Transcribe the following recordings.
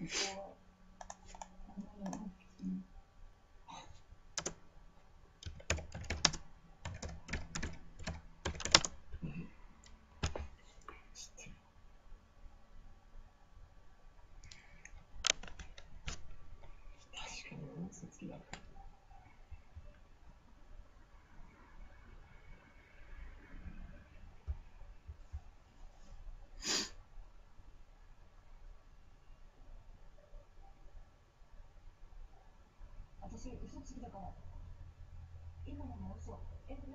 私嘘つきだから。今のも嘘。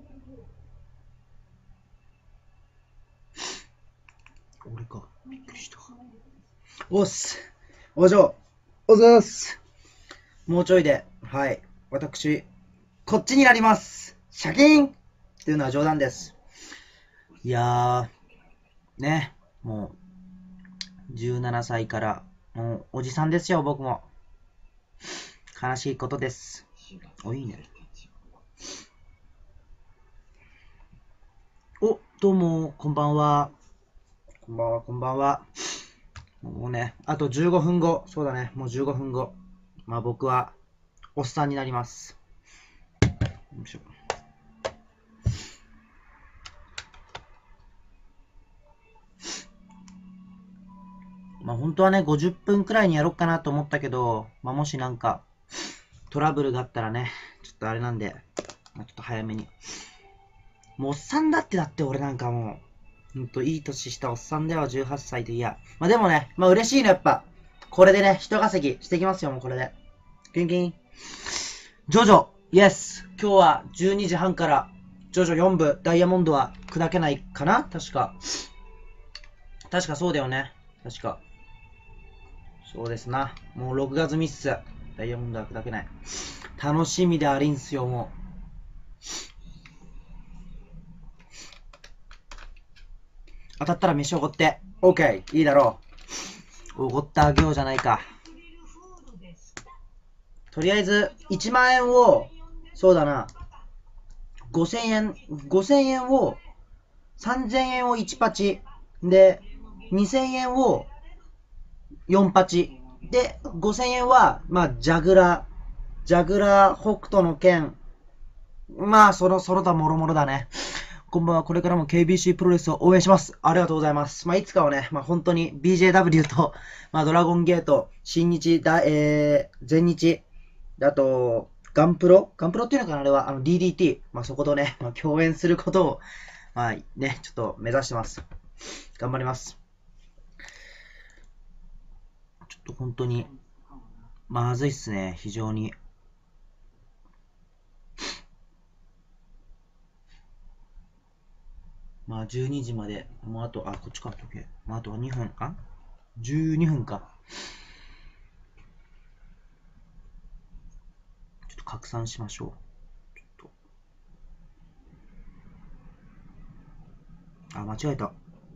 俺か。びっくりした。おっす。お嬢。おざーす。もうちょいで、はい。私、こっちになります。シャキーンっていうのは冗談です。いやー、ね。もう、17歳から、もう、おじさんですよ、僕も。悲しいことです。お、いいね。お、どうも、こんばんは。こんばんは、こんばんは。もうね、あと15分後、そうだね、もう15分後。まあ僕は、おっさんになります。よいしょ。まあ本当はね、50分くらいにやろうかなと思ったけど、まあもしなんか、トラブルがあったらね、ちょっとあれなんで、まあ、ちょっと早めに。もうおっさんだって俺なんかもう、ほんといい年したおっさんだよ、18歳で。いや。まあでもね、まあ嬉しいのやっぱ。これでね、人稼ぎしてきますよ、もうこれで。キンキン。ジョジョ、イエス。今日は12時半から、ジョジョ4部、ダイヤモンドは砕けないかな確か。確かそうだよね。確か。そうですな。もう6月ミス。ダイヤモンドは砕けない。楽しみでありんすよ、もう。当たったら飯おごって。オッケー、いいだろう。おごってあげようじゃないか。とりあえず、1万円を、そうだな。5000円を、3000円を1パチ。で、2000円を4パチ。で、5000円は、まあ、ジャグラ、北斗の剣。まあ、その他もろもろだね。こんばんは。これからも KBC プロレスを応援します。ありがとうございます。まあ、いつかはね、まあ、本当に BJW と、まあ、ドラゴンゲート、新日、全日、あと、ガンプロっていうのかなあれは、DDT。まあ、そことね、まあ、共演することを、まあ、ね、ちょっと目指してます。頑張ります。ちょっと本当に、まずいっすね、非常に。まあ、12時まで、もうあと、こっちか、時計。まあ、あとは2分、12分か。ちょっと拡散しましょう。ちょっと。間違えた。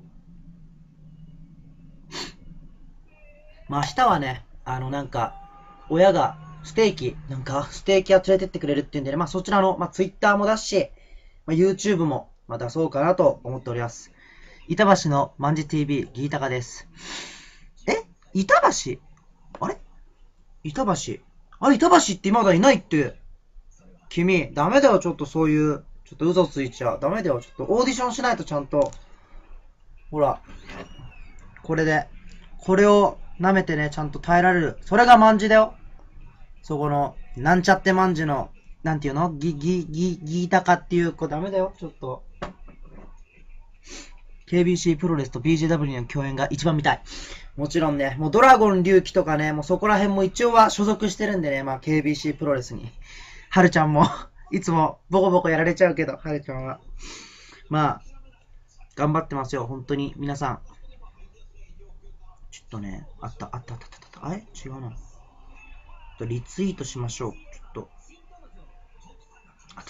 まあ、明日はね、なんか、親がステーキは連れてってくれるっていうんでね、まあ、そちらの、まあ、Twitter も出すし、まあ、YouTube も、まあ、出そうかなと思っております。板橋のまんじ TV、ギータカです。板橋あれ板橋板橋ってまだいないって。君、ダメだよ、ちょっとそういう、ちょっと嘘ついちゃう。ダメだよ、ちょっとオーディションしないとちゃんと。ほら、これを舐めてね、ちゃんと耐えられる。それがまんじだよ。そこの、なんちゃってまんじの、なんていうのギータカっていう、ダメだよ、ちょっと。KBC プロレスと BJW の共演が一番見たい。もちろんね、もうドラゴン龍騎とかね、もうそこら辺も一応は所属してるんでね、まあ KBC プロレスに。はるちゃんもいつもボコボコやられちゃうけど、はるちゃんは。まあ、頑張ってますよ、本当に皆さん。ちょっとね、あった。あれ違うな。リツイートしましょう。ちょっと。あった。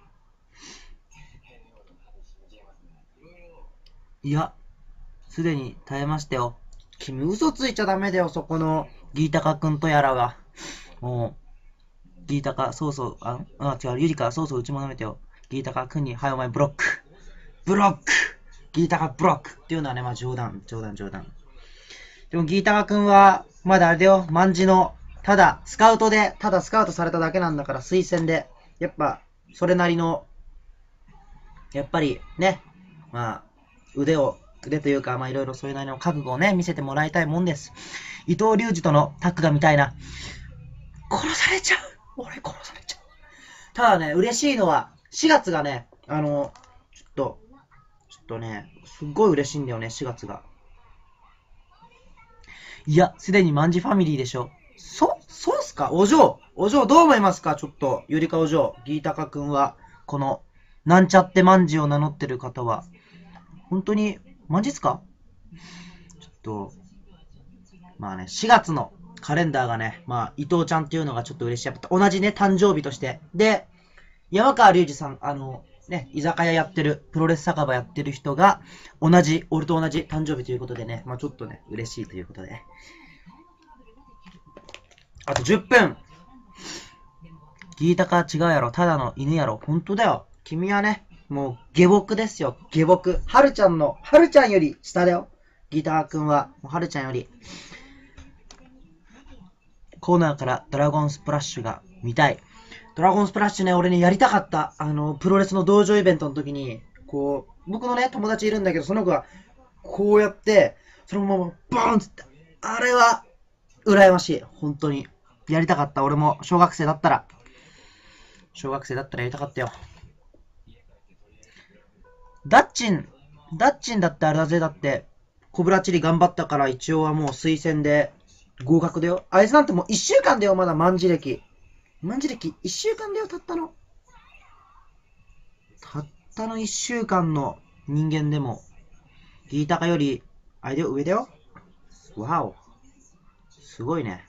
いや、すでに耐えましたよ。君嘘ついちゃダメだよ、そこのギータカくんとやらが。もう、ギータカ、そうそう、違う、ゆりか、そうそう、うちも舐めてよ。ギータカくんに、はい、お前ブロック。ギータカブロックっていうのはね、まあ冗談。でもギータカくんは、 まだあれだよ、万事の、ただスカウトされただけなんだから、推薦で。やっぱ、それなりの、やっぱりね、まあ、腕というか、まあいろいろそれなりの覚悟をね、見せてもらいたいもんです。伊藤隆二とのタッグが見たいな。殺されちゃう。俺殺されちゃう。ただね、嬉しいのは、4月がね、ちょっとね、すっごい嬉しいんだよね、4月が。いや、すでに万事ファミリーでしょ。そうっすかお嬢どう思いますかちょっと、ゆりかお嬢、ギータカくんは、この、なんちゃって万事を名乗ってる方は、本当に、万事っすかちょっと、まあね、4月のカレンダーがね、まあ、伊藤ちゃんっていうのがちょっと嬉しい。やっぱ同じね、誕生日として。で、山川隆二さん、ね、居酒屋やってる、プロレス酒場やってる人が、俺と同じ誕生日ということでね、まあちょっとね、嬉しいということで。あと10分。ギータカ違うやろ。ただの犬やろ。本当だよ。君はね、もう下僕ですよ。下僕。はるちゃんより下だよ。ギータカくんは、はるちゃんより。コーナーからドラゴンスプラッシュが見たい。ドラゴンスプラッシュね、俺ね、やりたかった。プロレスの道場イベントの時に、こう、僕のね、友達いるんだけど、その子が、こうやって、そのまま、ボーンって、あれは、羨ましい。本当に。やりたかった。俺も、小学生だったらやりたかったよ。ダッチンだってあれだぜ。だって、コブラチリ頑張ったから一応はもう推薦で合格だよ。あいつなんてもう1週間だよ、まだ万事歴。1週間だよ、たったの。たったの1週間の人間でも、ギータカより、あれだよ、上だよ。わお。すごいね。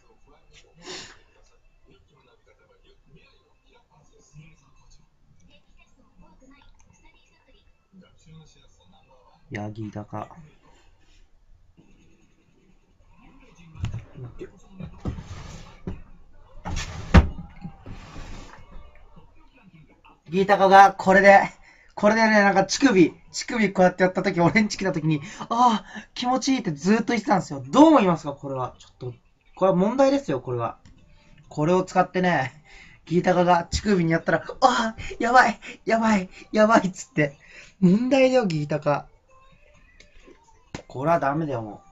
いや、ギータカ。ギータカがこれでね、なんか乳首こうやってやった時、俺んち来た時に、ああ、気持ちいいってずーっと言ってたんですよ。どう思いますかこれは。ちょっと、これは問題ですよ、これは。これを使ってね、ギータカが乳首にやったら、ああ、やばいっつって。問題だよ、ギータカ。これはダメだよ、も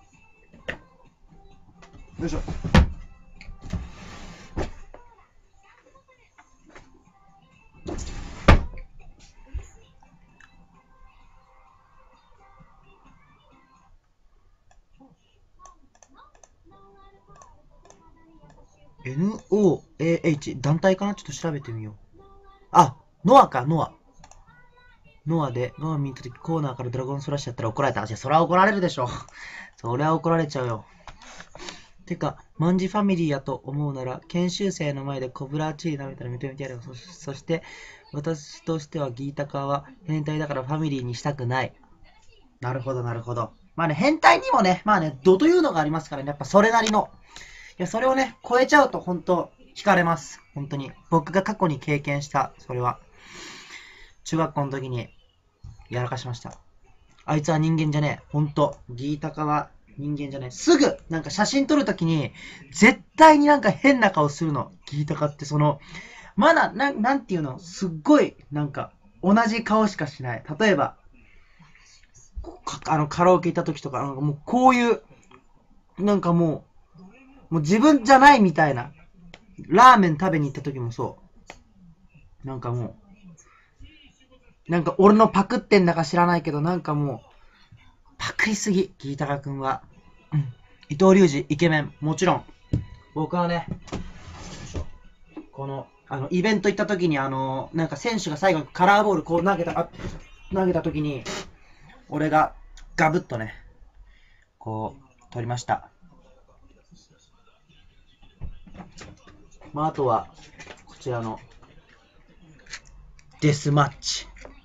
う。よいしょ。NOAH、団体かなちょっと調べてみよう。あ、ノアか、ノア。ノア見たときコーナーからドラゴンスラッシュやったら怒られた。そりゃ怒られるでしょ。そりゃ怒られちゃうよ。てか、マンジファミリーやと思うなら、研修生の前でコブラチリ舐めたら認めてやるよ。そして、私としてはギータカは変態だからファミリーにしたくない。なるほど。まあね、変態にもね、まあね、度というのがありますからね、やっぱそれなりの。いや、それをね、超えちゃうと本当惹かれます。本当に。僕が過去に経験した、それは。中学校の時にやらかしました。あいつは人間じゃねえ。ほんと。ギータカは人間じゃねえ。すぐ、なんか写真撮るときに、絶対になんか変な顔するの。ギータカってまだ、なんていうの、すっごい、なんか、同じ顔しかしない。例えば、カラオケ行った時とか、なんかもうこういう、なんかもう自分じゃないみたいな。ラーメン食べに行った時もそう。なんかもう、なんか俺のパクってんだか知らないけど、なんかもう、パクりすぎ、ギータカ君は。うん。伊藤隆二、イケメン。もちろん。僕はね、この、イベント行った時に、なんか選手が最後カラーボールこう投げた時に、俺がガブッとね、こう、取りました。まあ、あとは、こちらの、デスマッチ。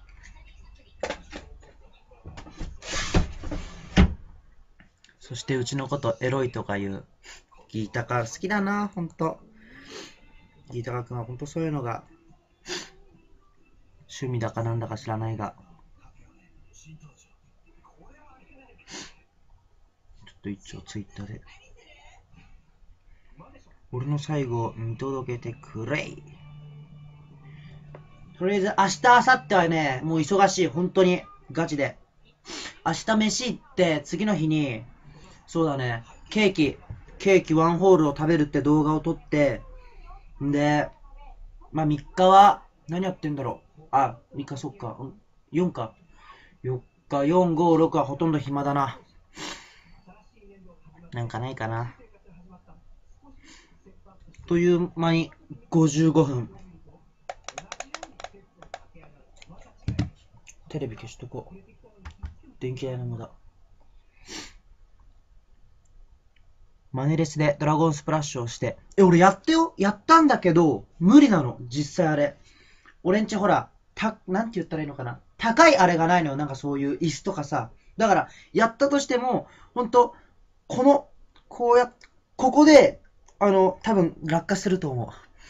そしてうちのことエロいとか言う。ギータカ好きだな、ほんと。ギータカ君はほんとそういうのが趣味だかなんだか知らないが。ちょっと一応ツイッターで。 俺の最後を見届けてくれい。とりあえず明日、明後日はね、もう忙しい。本当に。ガチで。明日飯行って、次の日に、そうだね、ケーキワンホールを食べるって動画を撮って、んで、まあ3日は、何やってんだろう。あ、3日そっか。4か。4日、4、5、6はほとんど暇だな。なんかないかな。という間に55分。テレビ消しとこう。電気代の無駄。マネレスでドラゴンスプラッシュをして。俺やったよ。やったんだけど、無理なの。実際あれ。俺んちほら、なんて言ったらいいのかな。高いあれがないのよ。なんかそういう椅子とかさ。だから、やったとしても、ほんと、ここで、多分落下すると思う。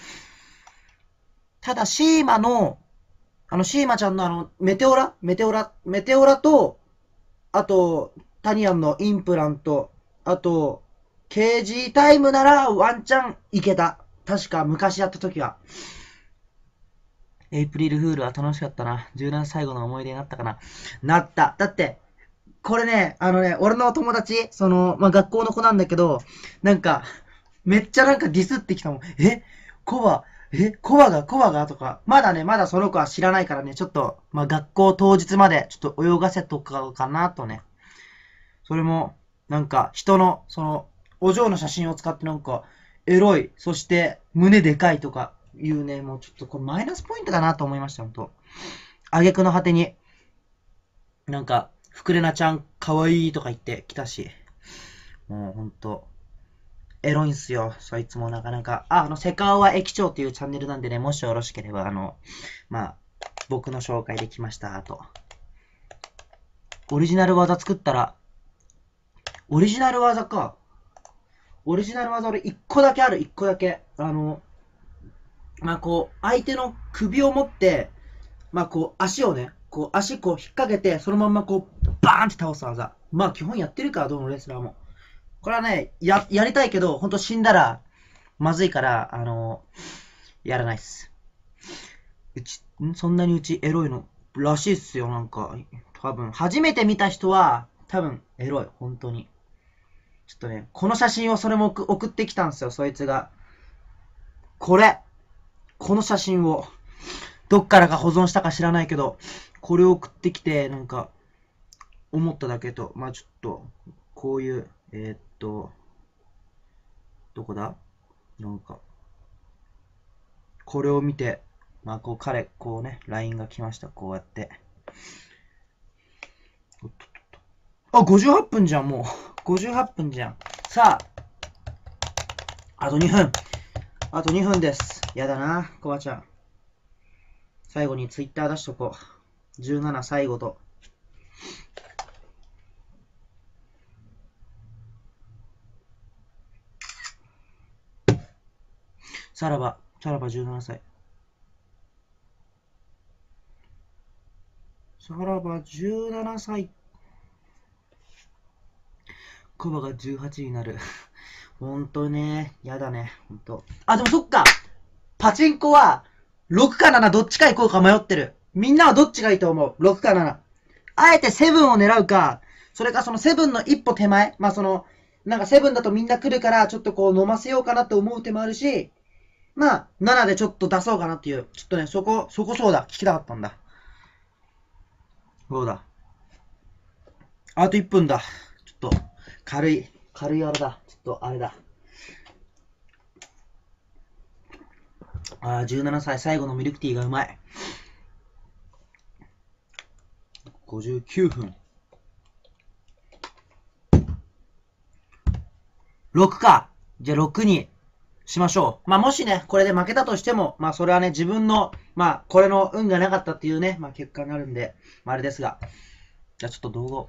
ただ、シーマちゃんのメテオラと、あと、タニアンのインプラント、あと、KG タイムならワンチャンいけた。確か昔やった時は。エイプリルフールは楽しかったな。17最後の思い出になったかな。なった。だって、これね、俺の友達、学校の子なんだけど、なんか、めっちゃなんかディスってきたもん。コバがとか。まだその子は知らないからね、ちょっと、学校当日まで、ちょっと泳がせとかかなとね。それも、なんか、人の、お嬢の写真を使ってなんか、エロい、そして胸でかいとかいうね、もうちょっとこれマイナスポイントだなと思いました、ほんと。挙句の果てに、なんか、ふくれなちゃんかわいいとか言ってきたし、もうほんと、エロいんすよ、そいつもなかなか。セカオワ駅長っていうチャンネルなんでね、もしよろしければ、僕の紹介できました、と。オリジナル技作ったら、オリジナル技俺1個だけある、1個だけ。相手の首を持って、足をね、足引っ掛けて、そのまんまバーンって倒す技。基本やってるから、どのレスラーも。これはね、やりたいけど、ほんと死んだら、まずいから、やらないっす。そんなにうちエロいの、らしいっすよ、なんか。多分、初めて見た人は、多分、エロい、本当に。ちょっとね、この写真をそれも送ってきたんですよ、そいつが。この写真を、どっからか保存したか知らないけど、これを送ってきて、なんか、思っただけと、ちょっと、こういう、どこだなんか、これを見て、LINE が来ました、こうやって。58分じゃん、もう。58分じゃん。さあ、あと2分。あと2分です。やだな、コバちゃん。最後にツイッター出しとこう。17最後と。さらば17歳。さらば17歳。コバが18になる。ほんとね、やだね、ほんと。でもそっかパチンコは、6か7どっちか行こうか迷ってる。みんなはどっちがいいと思う ?6 か7。あえて7を狙うか、それかその7の一歩手前。なんか7だとみんな来るから、ちょっと飲ませようかなって思う手もあるし、7でちょっと出そうかなっていう。ちょっとね、そこそうだ。聞きたかったんだ。そうだ。あと1分だ。ちょっと、軽いあれだ。ちょっと、あれだ。17歳最後のミルクティーがうまい。59分。6か。じゃあ6にしましょう。もしね、これで負けたとしても、それはね、自分の、これの運がなかったっていうね、結果になるんで、あれですが。じゃあちょっと動画を。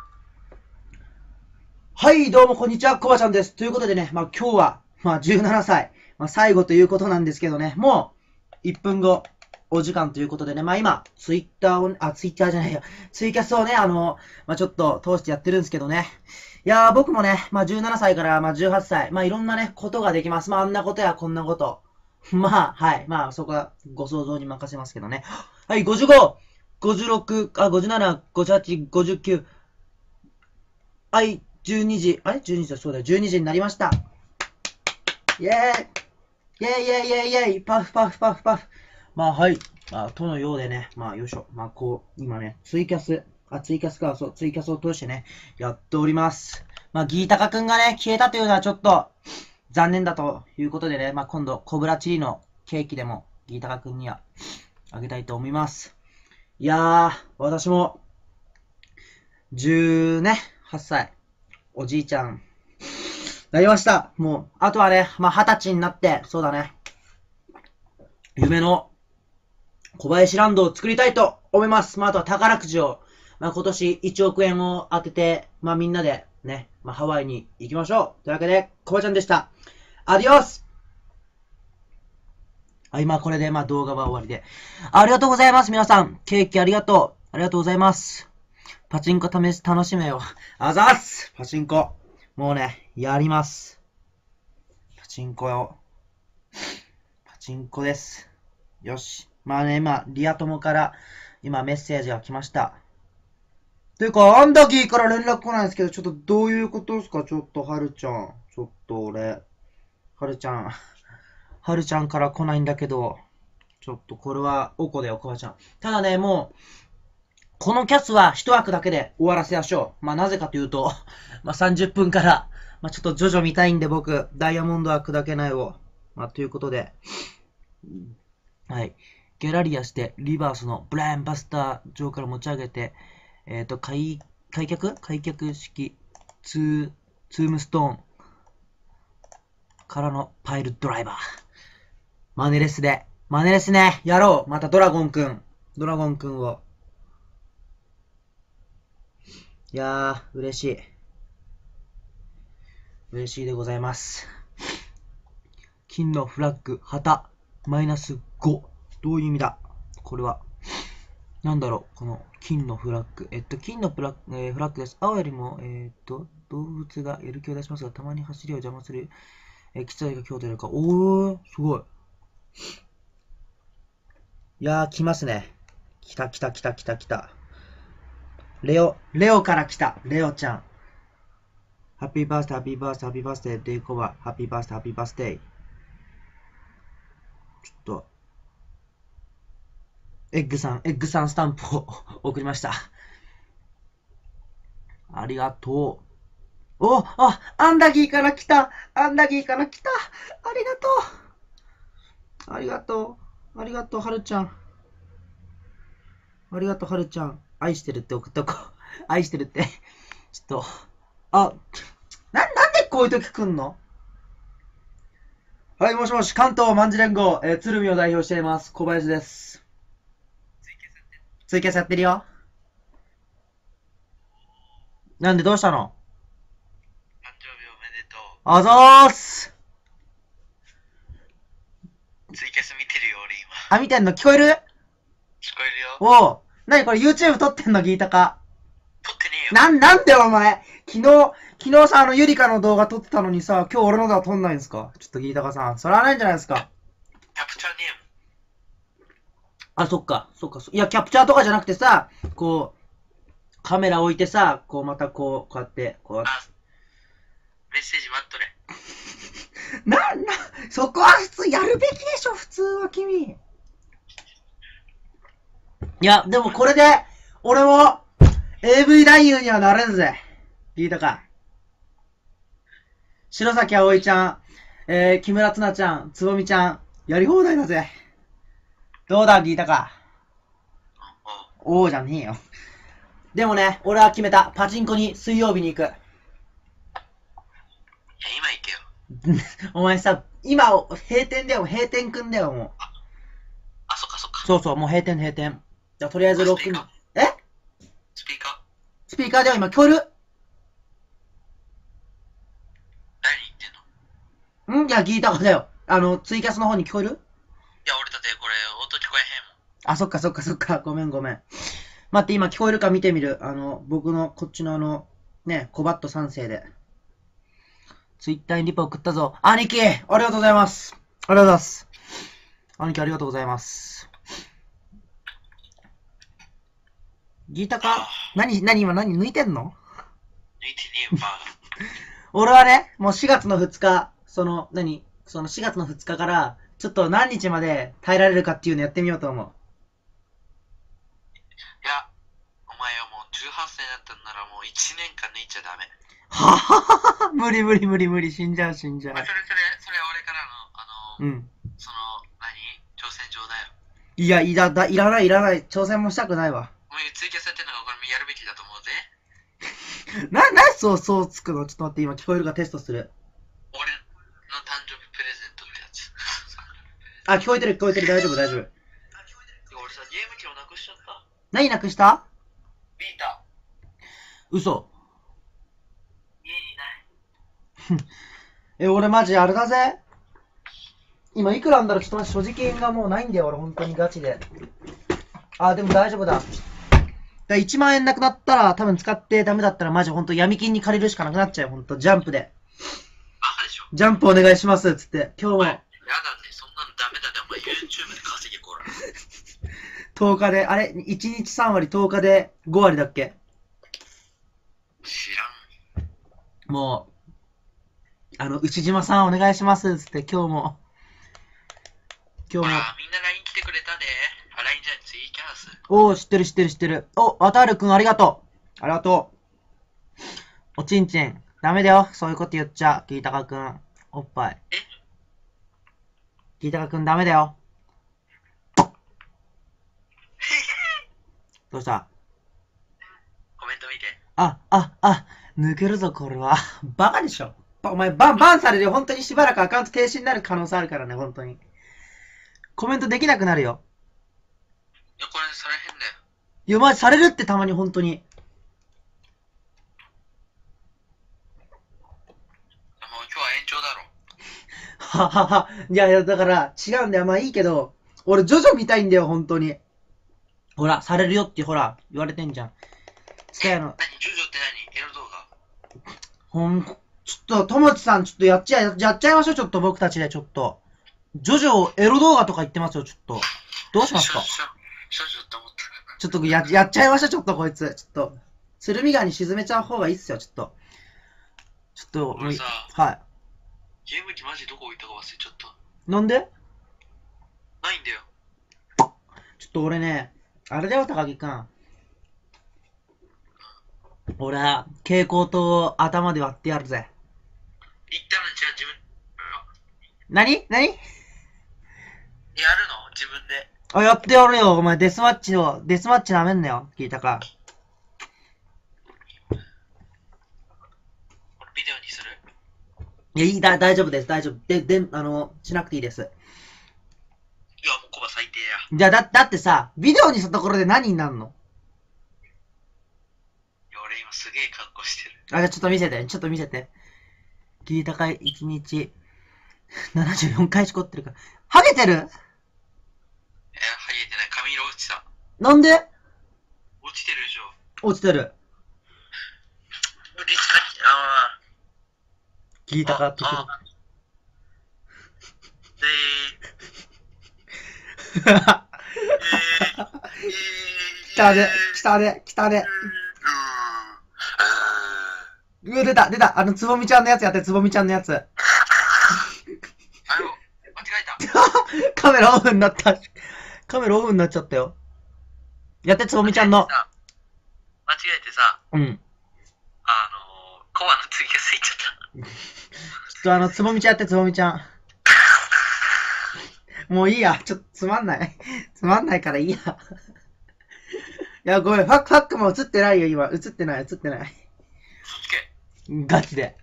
はい、どうもこんにちは、コバちゃんです。ということでね、今日は、17歳、最後ということなんですけどね、もう、1分後、お時間ということでね、今、ツイッターじゃないや、ツイキャスをね、ちょっと通してやってるんですけどね、 いやー、僕もね、まあ17歳からまあ18歳、まあいろんなね、ことができます。まああんなことやこんなこと。まあ、はい。まあそこはご想像に任せますけどね。はい、55、56、あ、57、58、59、はい、12時、あれ ?12 時だ、そうだよ、12時になりました。イェーイイェイイェイイェイイェイパフパフパフパフ。まあはい。まあ、とのようでね、まあよいしょ。まあこう、今ね、ツイキャスか、そう、ツイキャスを通してね、やっております。まあ、ギータカくんがね、消えたというのはちょっと、残念だということでね、まあ今度、コブラチリのケーキでも、ギータカくんには、あげたいと思います。いやー、私も、8歳、おじいちゃん、なりました。もう、あとはね、まあ20歳になって、そうだね、夢の小林ランドを作りたいと思います。まあ、あとは宝くじを、まあ、今年1億円を当てて、まあ、みんなでね、まあ、ハワイに行きましょう。というわけで、コバちゃんでした。アディオス。はい、まあ、これで、まあ、動画は終わりで。ありがとうございます、皆さん。ケーキありがとう。ありがとうございます。パチンコ楽しめよ。あざっすパチンコ。もうね、やります。パチンコよ。パチンコです。よし。まあね、今、リア友から今メッセージが来ました。ていうか、アンダギーから連絡来ないんですけど、ちょっとどういうことですかちょっと、はるちゃん。ちょっと俺、はるちゃんから来ないんだけど、ちょっとこれは、おこだよ、こばちゃん。ただね、もう、このキャスは一枠だけで終わらせましょう。まあなぜかというと、まあ30分から、まあちょっとジョジョ見たいんで僕、ダイヤモンドは砕けないを。まあということで、はい。ギャラリアして、リバースのブレーンバスター上から持ち上げて、開脚式、ツームストーンからのパイルドライバー。マネレスね。やろう。またドラゴンくんを。いやー、嬉しい。嬉しいでございます。金のフラッグ、旗、マイナス5。どういう意味だこれは。なんだろうこの金のフラッグ。金のフラッグです。青よりも、動物がやる気を出しますが、たまに走りを邪魔する、機材が強度よりか。おー、すごい。いやー、来ますね。来た。レオから来た。レオちゃん。ハッピーバースデー、デイコバ、ハッピーバースデー。ちょっと、エッグさんスタンプを送りました。ありがとう。アンダギーから来た。ありがとう、はるちゃん。愛してるって送っとこう。愛してるって。ちょっと、なんでこういう時来んの？はい、もしもし、関東卍連合、鶴見を代表しています。小林です。ツイキャスやってるよ。なんでどうしたの？ 誕生日おめでとう。 あざーす。 ツイキャス見てるよ、俺今。 見てんの聞こえる？ 聞こえるよ。 おう。なにこれ YouTube 撮ってんのギータか。 撮ってねえよ。 なんでお前。昨日さ、ゆりかの動画撮ってたのにさ、今日俺の動画撮んないんすか？ちょっとギータかさん。それはないんじゃないですか。 キャプチャーねそっか。いや、キャプチャーとかじゃなくてさ、こう、カメラ置いてさ、こうまたこうやって、こうやって。 メッセージ待っとれ。 そこは普通やるべきでしょ、普通は君。いや、でもこれで、俺も、AV 男優にはなれんぜ。聞いたか。白崎葵ちゃん、木村つなちゃん、つぼみちゃん、やり放題だぜ。どうだ、聞いたか。おうじゃねえよ。でもね、俺は決めた。パチンコに水曜日に行く。 いや、今行けよ。 お前さ、今、閉店だよ、閉店くんだよ、もう。 そっか。 そう、もう閉店。じゃあ、とりあえず6人。スピーカーでは今聞こえる？ 誰に言ってんの？ いや、ギーターだよ。ツイキャスの方に聞こえる？ いや、俺だってこれ、音聞こえへんもん。 そっか。ごめん。待って、今聞こえるか見てみる。僕の、こっちのね、コバット3世で。ツイッターにリプ送ったぞ。兄貴ありがとうございます。ありがとうございます。兄貴ありがとうございます。ギータか今抜いてんの？ 抜いてねえば。 俺はね、もう4月の2日、その4月の2日から、ちょっと何日まで耐えられるかっていうのやってみようと思う。 いや、お前はもう18歳だったんならもう1年間抜いちゃダメ。 はははは無理、死んじゃう。 それ俺からの、 うん。 挑戦状だよ。 いや、いらない。挑戦もしたくないわ。 お前ツイキャスやってんのがこれやるべきだと思うぜ。 そうつくの？ちょっと待って、今聞こえるかテストする。 俺の誕生日プレゼントってやつ。 あ、聞こえてる、大丈夫。 俺さ、ゲーム機をなくしちゃった。 何なくした？ ビータ。 嘘。 家にない。 俺マジあれだぜ。今いくらなんだろう、ちょっと待って、所持金がもうないんだよ、俺本当にガチで。あ、でも大丈夫だ。1万円なくなったら、多分使ってダメだったらマジほんと闇金に借りるしかなくなっちゃうよ、ほんと。ジャンプで。 バカでしょ。 ジャンプお願いします、つって。今日も。 やだね、そんなのダメだね、お前 YouTube で稼げこら。 10日で、あれ ?1 日3割、10日で5割だっけ？ 知らん。 もう、牛島さんお願いします、つって。今日も。 みんな LINE 来てくれたで。LINE じゃツイキャス。 おー、知ってる。お、わたるくんありがとう。ありがとう。おちんちん。ダメだよ。そういうこと言っちゃ。ギータカくん。おっぱい。ギータカくんダメだよ。どうした？ コメント見て。 抜けるぞ、これは。バカでしょ。お前、バンされるよ。本当にしばらくアカウント停止になる可能性あるからね、本当に。コメントできなくなるよ。 いや、これされへんだよ。 いや、マジされるってたまに本当に。 もう今日は延長だろ。 ははは。いや、だから違うんだよ。まあいいけど、俺ジョジョ見たいんだよ、本当に。ほら、されるよってほら、言われてんじゃん。 ジョジョって何？エロ動画？ ちょっと、ともちさん、ちょっとやっちゃいましょう、ちょっと僕たちで、ちょっと。ジョジョエロ動画とか言ってますよ、ちょっと。どうしますか？ 少女って思った。 ちょっとやっちゃいましょう、ちょっとこいつ。ちょっと。鶴見川に沈めちゃう方がいいっすよ、ちょっと。 俺さ、 はい。 ゲーム機マジどこ置いたか忘れちゃった。 なんで？ ないんだよ。 ちょっと俺ね、あれだよ、高木くん。俺、蛍光灯を頭で割ってやるぜ。 言ったのじゃあ自分。 何？ やるの？自分で。 あ、やってやるよ、お前。デスマッチなめんなよ、聞いたか。 これビデオにする？ いや、大丈夫です、大丈夫。しなくていいです。 いや、もうコバ最低や。 じゃあ、だってさ、ビデオにしたところで何になるの？ いや、俺今すげえ格好してる。 あ、じゃあちょっと見せて。聞いたかい、1日、74回しこってるから。ハゲてる？ ハゲてない。髪色落ちた。 なんで？ 落ちてるでしょ。 落ちてる。聞いたかってくる。来たね。出た。つぼみちゃんのやつやって、つぼみちゃんのやつ。 間違えた。 カメラオフになった。カメラオフになっちゃったよ。やって、つぼみちゃんの。 間違えてさ、 うん。 コアの次がついちゃった。 ちょっとつぼみちゃんやって、つぼみちゃん。もういいや。ちょっとつまんない。つまんないからいいや。いや、ごめん。ファックも映ってないよ、今。映ってない。 そっちけ。 ガチで。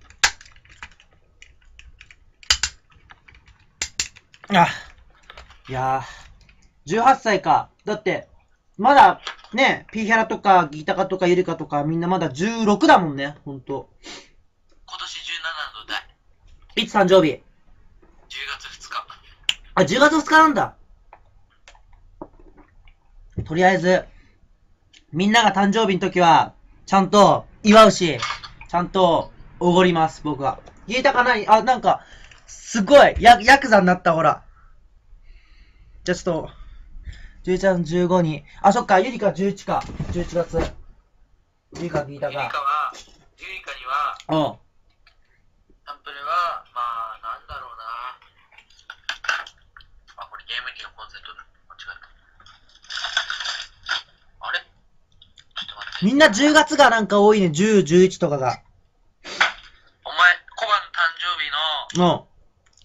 あ、いやー、18歳か。だって、まだ、ね、ピーヒャラとか、ギタカとか、ユリカとか、みんなまだ16だもんね、ほんと。 今年17の代。 いつ誕生日？ 10月2日。 あ、10月2日なんだ。とりあえず、みんなが誕生日の時は、ちゃんと祝うし、 ちゃんと、おごります、僕は。聞いたかない？あ、なんか、すごい、ヤクザになった、ほら。じゃあちょっと、11月15に、あ、そっか、ゆりか11か、11月。ゆりか聞いたか。 ゆりかには、 うん。 サンプルは、まあ、なんだろうな。あ、これゲーム機のコンセントだ。間違えた。あれちょっと待って。 みんな10月がなんか多いね、10、11とかが。 お前、コバの誕生日の、 うん。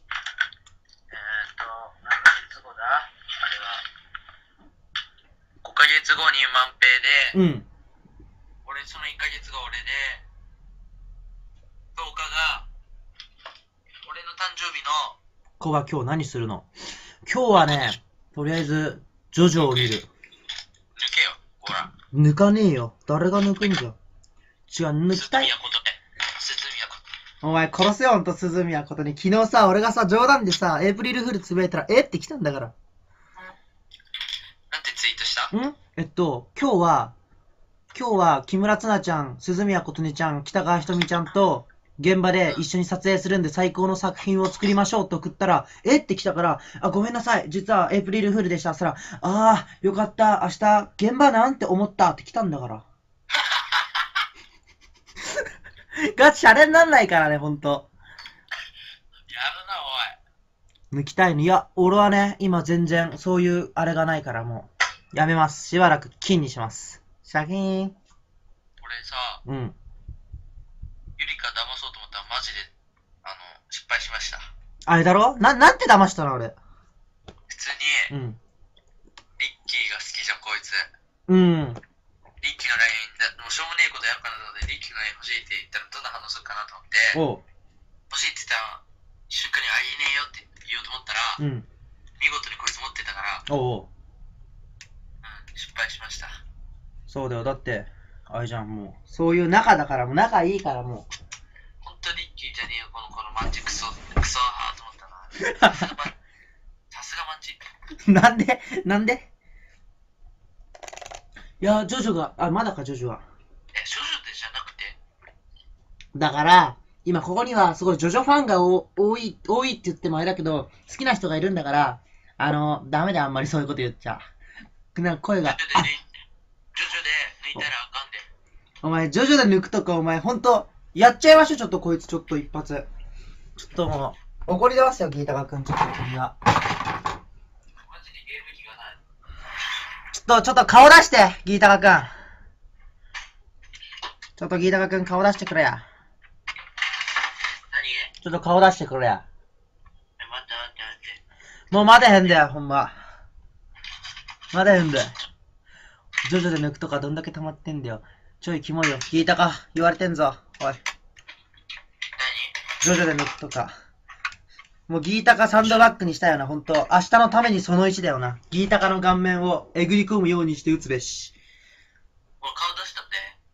何ヶ月後だあれは。5ヶ月後に万平で、 うん。 俺、その1ヶ月後俺で、10日が、俺の誕生日の、 コバ今日何するの？今日はね、とりあえず、ジョジョを見る。 抜けよ、ほら。 抜かねえよ。誰が抜くんじゃ。違う、抜きたい。 鈴宮こと。 お前殺せよ、ほんと、鈴宮ことに。昨日さ、俺がさ、冗談でさ、エイプリルフールつぶやいたら、えって来たんだから。 なんてツイートした？ 今日は、木村つなちゃん、鈴宮ことにちゃん、北川ひとみちゃんと、現場で一緒に撮影するんで最高の作品を作りましょうと送ったら、えって来たから、あ、ごめんなさい。実はエイプリルフールでした。そしたら、あー、よかった。明日、現場なんて思ったって来たんだから。ガチシャレになんないからね、ほんと。 やるな、 抜きたいの。いや、俺はね、今全然、そういうあれがないからもう、やめます。しばらく金にします。シャキーン。 おい。俺さ、 うん。 ゆりか騙そうと思ったらマジで、失敗しました。 あれだろ？なんて騙したの俺。 普通に、 うん。 リッキーが好きじゃん、こいつ。 うん。 リッキーの LINE、もうしょうもねえことやるからなので、リッキーの LINE 欲しいって言ったらどんな反応するかなと思って、 おう。 欲しいって言ったら、瞬間にあ、いいねよって言おうと思ったら、 うん。 見事にこいつ持ってたから、 おう。 失敗しました。 そうだよ。だって、あれじゃん、もう。そういう仲だから、もう仲いいからもほんとリッキーじゃねえよ、このマンチクソハーと思ったな。さすがマンチ。 う。なんでいや、ジョジョが、あ、まだか、ジョジョは。 少女でじゃなくて、 だから、今ここにはすごいジョジョファンが多いって言ってもあれだけど、好きな人がいるんだから、ダメだよ、あんまりそういうこと言っちゃ。なんか声が、 ジョジョで抜いたらあかんで。 お前、ジョジョで抜くとか、お前、ほんと、やっちゃいましょう、ちょっとこいつ、ちょっと一発。ちょっともう、怒り出ますよ、ギータカ君、ちょっと君は。 マジでゲーム機がない。 ちょっと顔出して、ギータカ君。ちょっとギータカ君顔出してくれや。 何？ ちょっと顔出してくれや。 待って。 もう待てへんだよ、ほんま。待てへんだよ。ジョジョで抜くとかどんだけ溜まってんだよ。ちょいキモいよ。ギータカ、言われてんぞ。おい。ジョジョで抜くとか。もうギータカサンドバッグにしたよな、ほんと。明日のためにその1だよな。ギータカの顔面をえぐり込むようにして撃つべし。 俺顔出したって。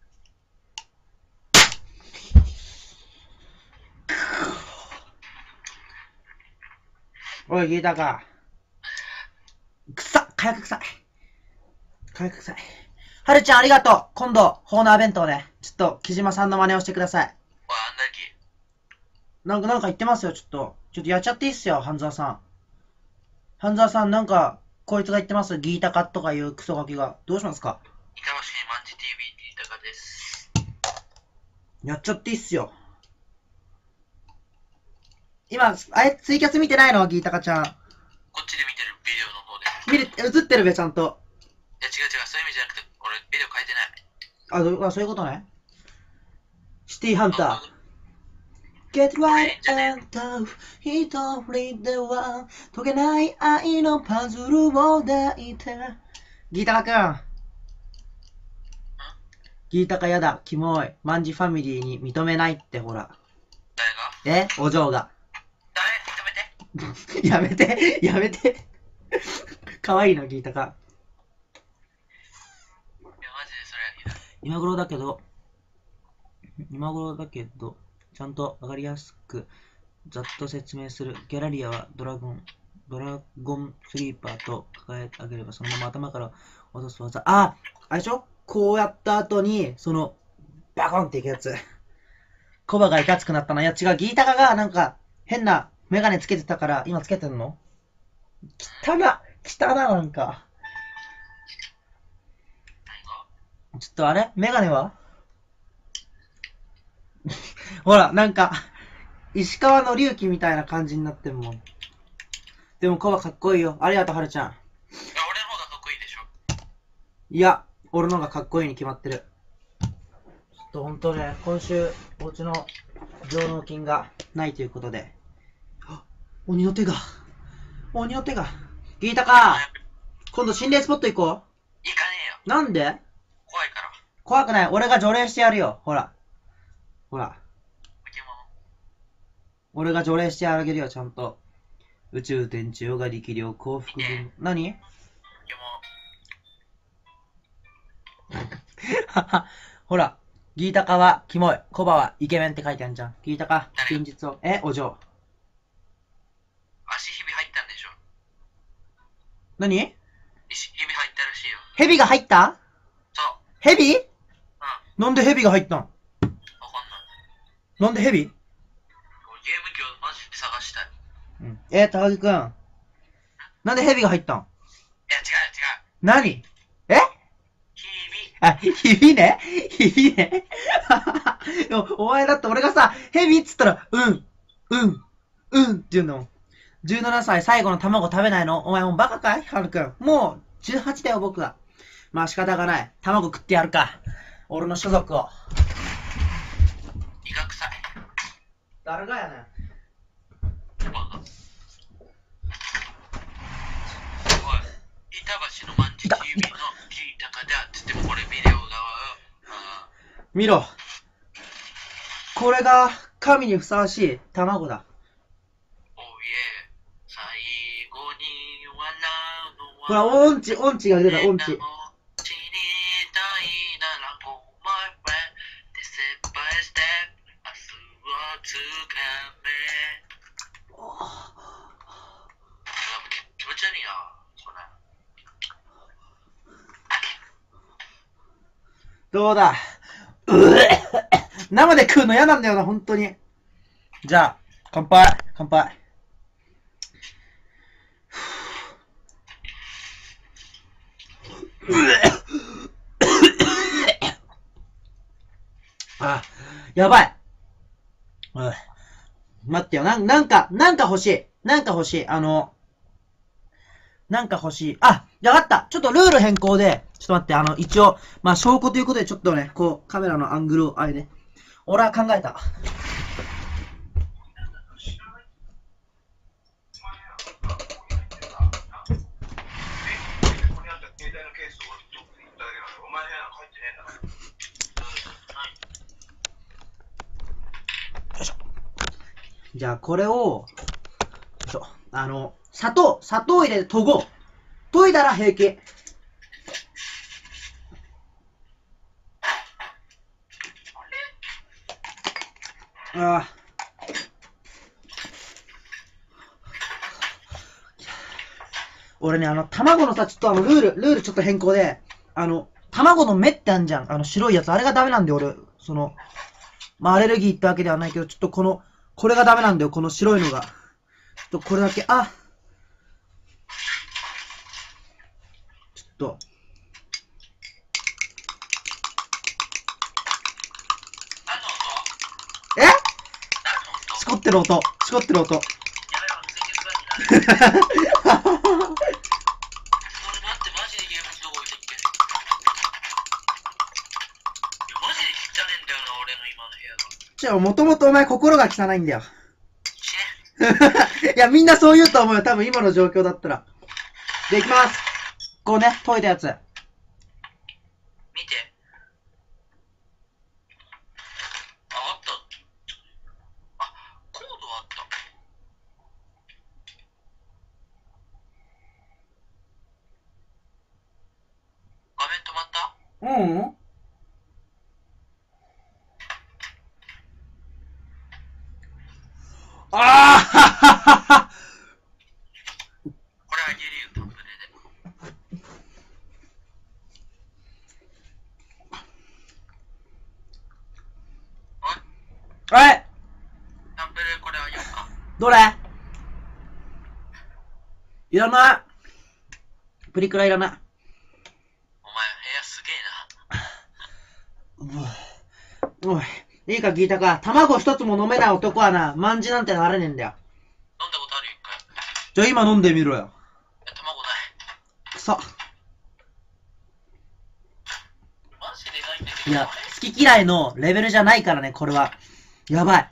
おい、ギータカ。くさっ、火薬臭い。火薬臭い。はるちゃんありがとう。今度、ホーナー弁当ね。ちょっと、木島さんの真似をしてください。 おい、あんだけ。 なんか言ってますよ、ちょっとやっちゃっていいっすよ、半沢さん。半沢さん、なんか、こいつが言ってます。ギータカとかいうクソガキが。どうしますか？ 板橋にマンチ TV って言ったかです。 やっちゃっていいっすよ。今、ツイキャス見てないの？ギータカちゃん。 こっちで見てるビデオの方で。 映ってるべ、ちゃんと。 いや、違う、そういう意味じゃなくて、俺、ビデオ変えてない。 そういうことね。シティハンター。Get right and tough 一人では解けない愛のパズルを抱いて。ギータカくん。ギータカやだ、キモい。マンジファミリーに認めないってほら。 誰が？ お嬢が。 やめて。 やめて。かわいいな、ギータカ。 いや、マジでそれいいな。 今頃だけど、ちゃんとわかりやすくざっと説明する。ギャラリアはドラゴンスリーパーと抱え上げればそのまま頭から落とす技。あれでしょ？こうやった後に、バコンっていくやつ。 コバがいかつくなったな。いや違う、ギータカがなんか変なメガネつけてたから、今つけてんの？汚な、汚ななんか。ちょっとあれメガネはほら、なんか、石川の隆起みたいな感じになってんもん。でもコバかっこいいよ。ありがとう、はるちゃん。 いや、俺の方がかっこいいでしょ。 いや、俺のがかっこいいに決まってる。ちょっとほんとね、今週、お家の上納金がないということで。あ、鬼の手が。鬼の手が。聞いたか？今度心霊スポット行こう。 行かねえよ。 なんで？ 怖いから。 怖くない。俺が除霊してやるよ。ほら。ほら。 ポケモン。 俺が除霊してあげるよ、ちゃんと。宇宙天地ヨガ力量幸福分。何？ ポケほら。ギータカはキモい。コバはイケメンって書いてあるじゃん。ギータカ、現実を。お嬢。 足ひび入ったんでしょ。 何？ ひび入ったらしいよ。 ヘビが入った？ そう。 ヘビ？ うん。 なんでヘビが入ったん？ わかんない。 なんでヘビ？ ゲーム機をマジで探したい。 うん。高木くん。なんでヘビが入ったん？ いや、違う。 何？ ひび。 あ、ひびね。ひびね。でもお前だって俺がさ、ヘビっつったら、うんって言うの。17歳最後の卵食べないの？お前もうバカかい？はるくん。もう18だよ僕は。まあ仕方がない。卵食ってやるか。俺の所属を。 胃が臭い。 誰がやねん。 板橋の万事 TV の聞いたかだって言ってもこれビデオだわ。 見ろ。これが神にふさわしい卵だ。 おいえ、最後に笑うのは。 ほら、音痴が出た、音痴。 死にたいなら Go my way Step by step 明日をつかめ。気持ち悪いな、それ。 どうだ。生で食うの嫌なんだよな、本当に。じゃあ、乾杯。あ、やばい。待ってよ、なんか欲しい。なんか欲しい。あ、じゃあわかった。ちょっとルール変更で、ちょっと待って、一応、まあ、証拠ということで、ちょっとね、こう、カメラのアングルを、あれね。俺は考えた。じゃあ、これを、よいしょ。砂糖入れて研ごう。研いだら平気。ああ。俺ね、卵のさ、ちょっとルールちょっと変更で、卵の目ってあんじゃん。白いやつ。あれがダメなんだよ、俺。まあ、アレルギーってわけではないけど、ちょっとこれがダメなんだよ、この白いのが。ちょっとこれだけ、ちょっと。しこってる音。 やめろ、ついてる感じになる。それ待って、マジでゲーム機どこ置いてっけ。マジで汚ねえんだよな、俺の今の部屋が。 もともとお前心が汚いんだよ。 死ね。 いや、みんなそう言うと思うよ。多分今の状況だったら。で、いきます。こうね、研いだやつ。 見て。あった。コードあった。画面止まった？ ああこれあげるよ、タブレで。 あどれいらない。プリクラいらない。 お前部屋すげえな。 おい、いいか聞いたか。卵一つも飲めない男はな、まんじなんてなれねえんだよ。 飲んだことあるよ、一回。 じゃあ今飲んでみろよ。 卵ない。 くそ。 マジでないんだけど。 いや、好き嫌いのレベルじゃないからね、これは。やばい。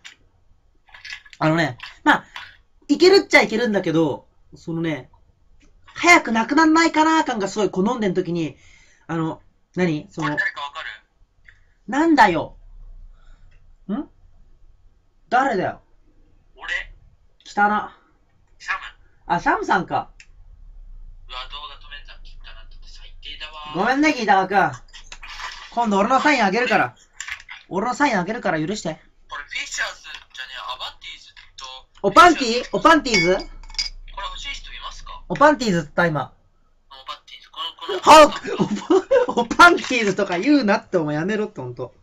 まあ、いけるっちゃいけるんだけど、そのね、早くなくなんないかな感がすごい、こう飲んでん時に、何その、 これ誰かわかる？ なんだよ。誰だよ。 俺、 来たな。 サム。 あ、サムさんか。 うわ、動画止めた。切ったなって最低だわ。 ごめんね、ギーター君。今度俺のサインあげるから。俺のサインあげるから許して。 これフィッシャーズじゃねえ、アバンティーズと。 おパンティーおパンティーズこれ欲しい人いますか？ おパンティーズって言った今。 おパンティーズ。このおパンティーズとか言うなってお前やめろってほんと。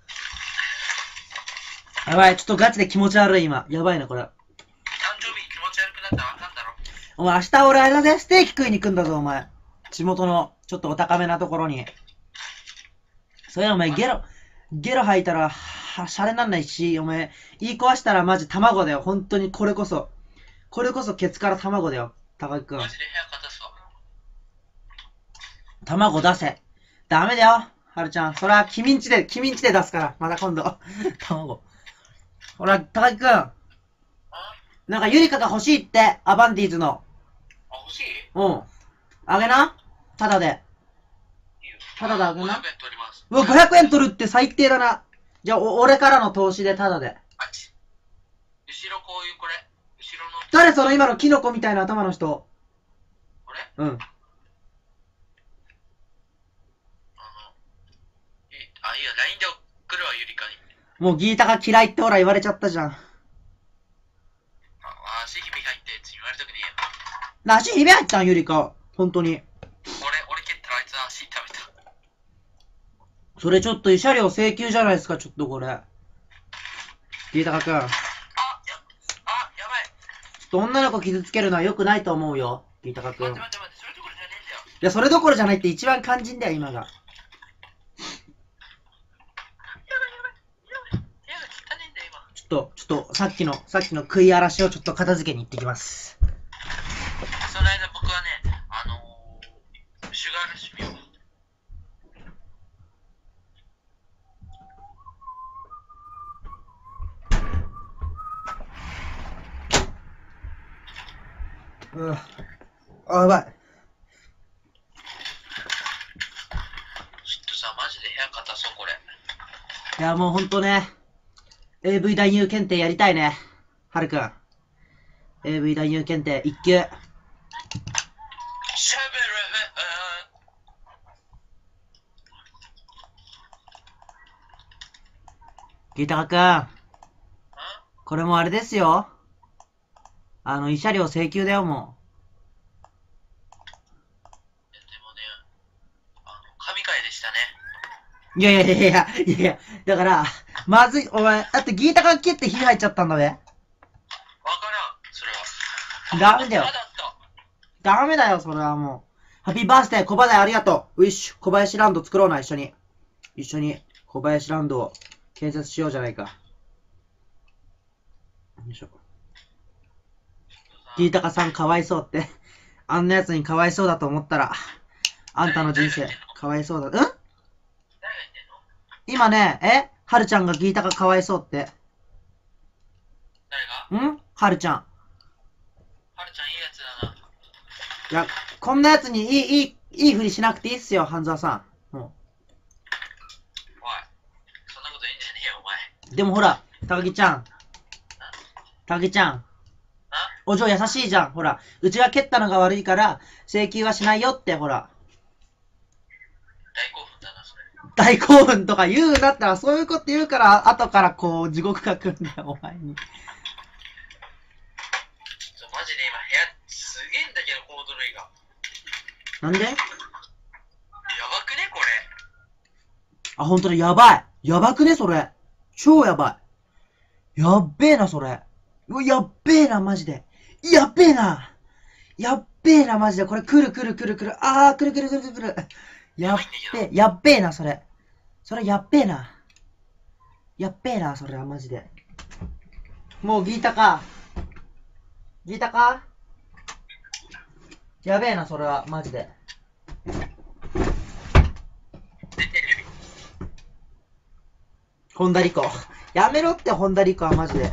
やばい、ちょっとガチで気持ち悪い今。やばいなこれ。 誕生日気持ち悪くなったらわかんだろ。 お前明日俺あれだぜ、ステーキ食いに行くんだぞお前。地元のちょっとお高めなところに。それお前ゲロ吐いたら、シャレなんないし、お前、言い壊したらマジ卵だよ。本当にこれこそケツから卵だよ。高木くん。 マジで部屋片すわ。 卵出せ。ダメだよ。はるちゃん。それは君んちで出すから。また今度。卵。ほら、高木くん。なんかゆりかが欲しいって、アバンティーズの。 あ、欲しい？ うん。あげな？ただで。 いいよ。 ただであげな。 500円取ります。 うわ、500円取るって最低だな。じゃあ、俺からの投資でただで。 あっち。後ろこういうこれ。後ろの。 誰その今のキノコみたいな頭の人。 これ？ うん。 いいよ、LINE で送るわ、ゆりかに。 もうギータが嫌いってほら言われちゃったじゃん。 足ひび入ってやつ言われたくねえよ。 な、足ひび入ったんゆりか。本当に。 俺蹴ったらあいつは足痛めた。 それちょっと慰謝料請求じゃないですか、ちょっとこれ。ギータカくん。ちょやばい。 っと女の子傷つけるのは良くないと思うよ。ギータカくん。い待って、それどころじゃねえんだよ。 や、それどころじゃないって一番肝心だよ、今が。ちょっと、さっきの食い荒らしをちょっと片付けに行ってきます。 その間僕はね、シュガーラッシュ見よう。 やばい。 ちょっとさ、マジで部屋片そう、これ。 いや、もうほんとね。AV 男優検定やりたいね。はるくん。AV 男優検定1級。 しゃべる、 ギタカくん。これもあれですよ。慰謝料請求だよ、もでもね、神回でしたね。 う。いや、だから、まずい、お前、だってギータが切って火入っちゃったんだべ。 わからん、それは。 ダメだよまだあった。 ダメだよ、それはもう。ハッピーバースデー、小林ありがとう。ウィッシュ、小林ランド作ろうな、一緒に。一緒に、小林ランドを建設しようじゃないか。よいしょ。ギータカさんかわいそうって。あんな奴にかわいそうだと思ったら、あんたの人生、かわいそうだ。 誰が言ってんの？ 今ね、はるちゃんがギータカかわいそうって。 誰が？ はるちゃん。 はるちゃんいいやつだな。 いや、こんなやつにいいふりしなくていいっすよ、半沢さん。もおい、そんなこと言うんじゃねえよ、お前。 う。でもほら、高木ちゃん。高木ちゃん。お嬢優しいじゃん。ほら、うちが蹴ったのが悪いから、請求はしないよって、ほら。 大興奮だな、それ。 大興奮とか言うなったら、そういうこと言うから、後からこう、地獄が来るんだよ、お前に。 マジで今部屋すげえんだけど、コード類が。 なんで？ やばくね、これ。 あ、ほんとだ、やばい。やばくね、それ。超やばい。やっべえな、それ。 うわ、やっべえな、マジで。やっべえな。やっべえな、マジで。これ来る。あー、来る。やっべえな、それ。それやっべえな。やっべえな、それはマジで。もうギータか。やべえな、それはマジで。ホンダリコ。やめろって、ホンダリコはマジで。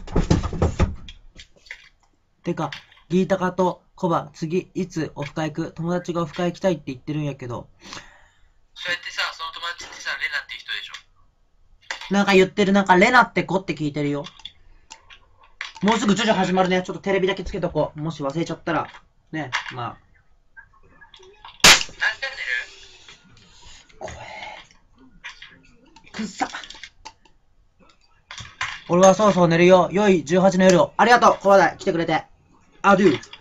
てか、ギータカとコバ、次、いつオフ会行く？友達がオフ会行きたいって言ってるんやけど。 そうやってさ、その友達ってさ、レナっていう人でしょ。 なんか言ってる、なんかレナって子って聞いてるよ。もうすぐジョジョ始まるね。ちょっとテレビだけつけとこう。もし忘れちゃったら。ね、まあ。 何チャンネル？ 怖え。くっさ。俺はそろそろ寝るよ。良い18の夜を。ありがとう、コバダイ。来てくれて。アデュー。 すいません。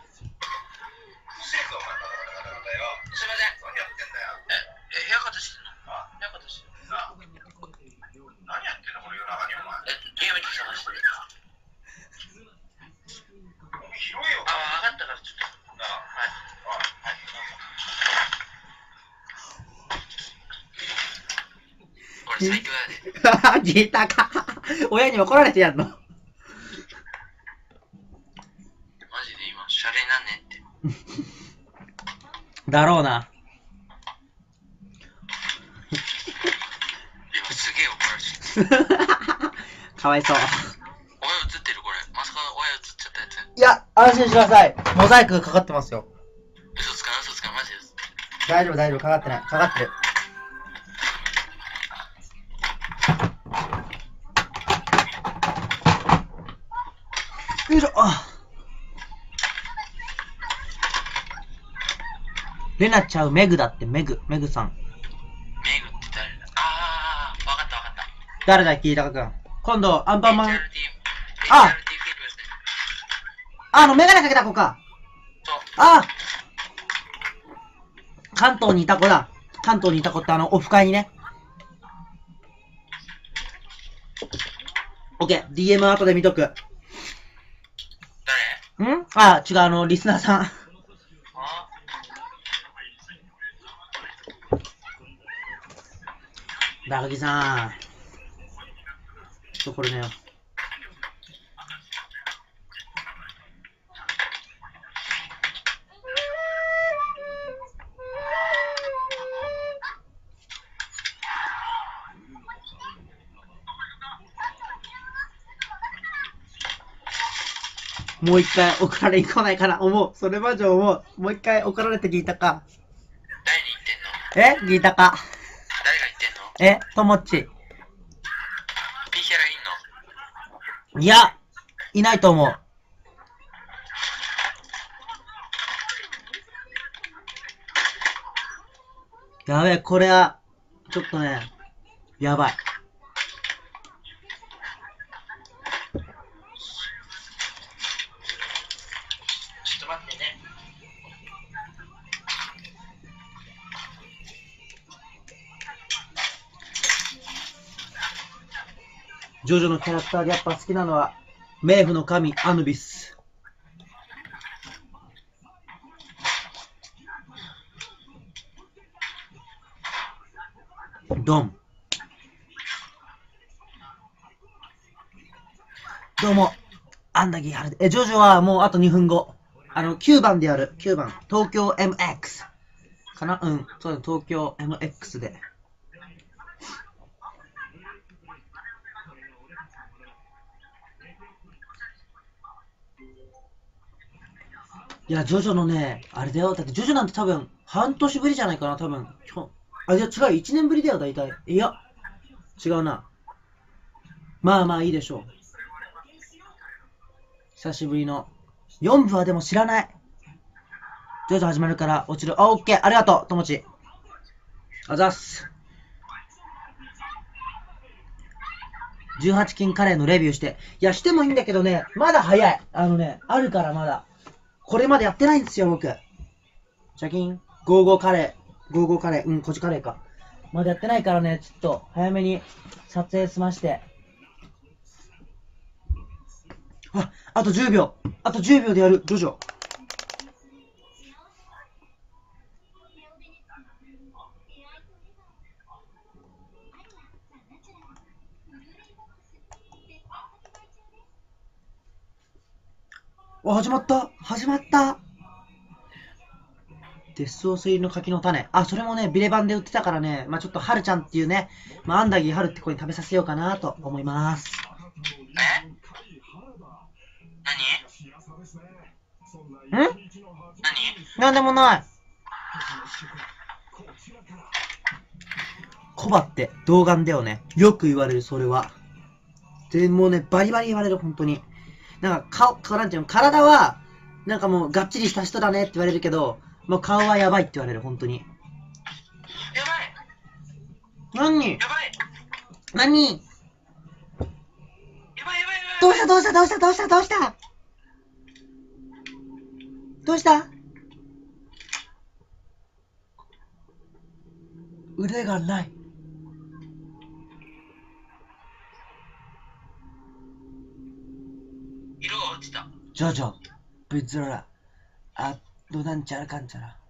部屋片してんの？部屋片してんの？何やってんのこれ夜中にお前。ゲーム機探してる。広いよ。あ、分かったからちょっと。はい。これ最強やで。 ギータか。親に怒られてやんの。 マジで今、シャレなんねんって。 だろうな。 今すげえ怒られてる。 かわいそう。 親映ってるこれ。まさか親映っちゃったやつ。 いや、安心してください。モザイクがかかってますよ。 嘘つかマジです。 大丈夫、かかってない。かかってる。よいしょ。レナちゃう、メグだって、メグさん。 メグって誰だ？あー、わかった。 誰だ、聞いたかくん。今度、アンパンマン。 HRT フィあルムですね。 メガネかけた子か。 そう。 関東にいた子だ。関東にいた子ってオフ会にね。オッケー、DM 後で見とく。 誰？ 違う、リスナーさん。高木さん。ちょっとこれね。もう一回怒られに来ないかな思う。それまで思う。もう一回怒られて聞いたか。 誰に言ってんの？ 聞いたか。 誰が言ってんの？ ともっち。 ピーヒャラいんの？ いや、いないと思う。やべえ、これは、ちょっとね、やばい。 ちょっと待ってね。 ジョジョのキャラクターでやっぱ好きなのは、冥府の神アヌビス。ドン。どうも、アンダギーハルで。ジョジョはもうあと2分後。9番でやる。9番。東京 MX。かな？そうだ、東京 MX で。いや、ジョジョのね、あれだよ。だってジョジョなんて多分、半年ぶりじゃないかな、多分。いや、違う、1年ぶりだよ、大体。いや、違うな。まあいいでしょう。久しぶりの。4部はでも知らない。ジョジョ始まるから落ちる。オッケー、ありがとう、ともち。あざっす。18金カレーのレビューして。いや、してもいいんだけどね、まだ早い。あるからまだ。これまでやってないんですよ、僕。チャキン、ゴーゴーカレー、コチカレーか。まだやってないからね、ちょっと早めに撮影済まして。 あと10秒。あと10秒でやる。ジョジョ。始まった。始まった。デスオス入りの柿の種。それもね、ビレバンで売ってたからね、ちょっとはるちゃんっていうね、アンダギーはるって子に食べさせようかなと思います。 何？ なんでもない。コバって童顔だよね。よく言われる、それは。でもうね、バリバリ言われる、本当に。なんかなんていうの、体は、なんかもう、がっちりした人だねって言われるけど、もう顔はやばいって言われる、本当に。 やばい。 何？ やばい。 何？ やばい。 どうした腕がない。 色が落ちた。 ジョジョ、ブズラ、どなんちゃらかんちゃら。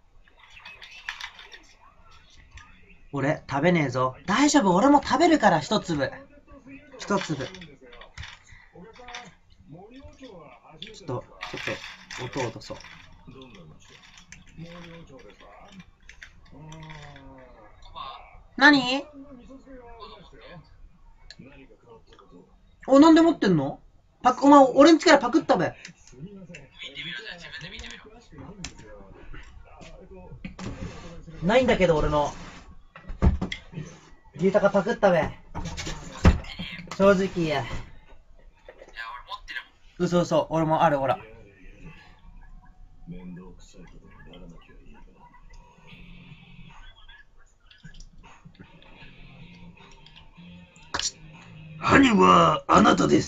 俺、食べねえぞ。大丈夫、俺も食べるから、一粒。一粒。ちょっと、音を落とそう。何？なんで持ってんの？お前、俺んちからパクったべ。 見てみろじゃあ、自分で見てみろ。 ないんだけど、俺の。牛タカパクったべ。正直言え。 いや、俺持ってるもん。 嘘、俺もある、ほら。犯人はあなたです。